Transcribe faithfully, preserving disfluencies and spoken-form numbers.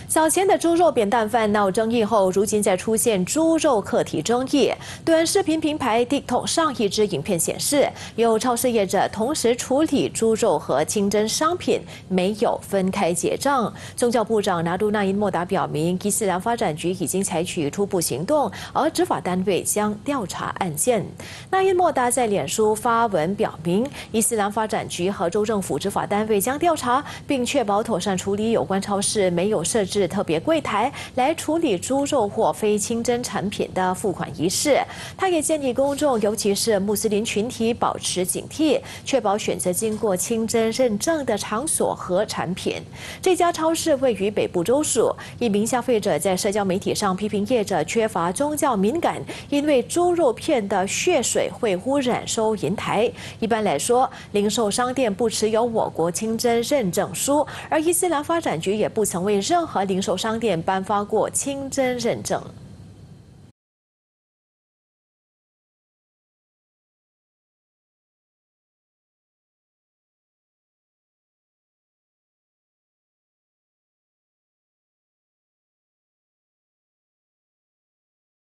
早前的猪肉扁担饭闹争议后，如今再出现猪肉课题争议。短视频平台 TikTok 上一支影片显示，有超市业者同时处理猪肉和清真商品，没有分开结账。宗教部长拿督纳因莫达表明，伊斯兰发展局已经采取初步行动，而执法单位将调查案件。纳因莫达在脸书发文表明，伊斯兰发展局和州政府执法单位将调查，并确保妥善处理有关超市没有设置特别柜台来处理猪肉或非清真产品的付款仪式。他也建议公众，尤其是穆斯林群体保持警惕，确保选择经过清真认证的场所和产品。这家超市位于北部州属。一名消费者在社交媒体上批评业者缺乏宗教敏感，因为猪肉片的血水会污染收银台。一般来说，零售商店不持有我国清真认证书，而伊斯兰发展局也不曾为任何零售商店颁发过清真认证。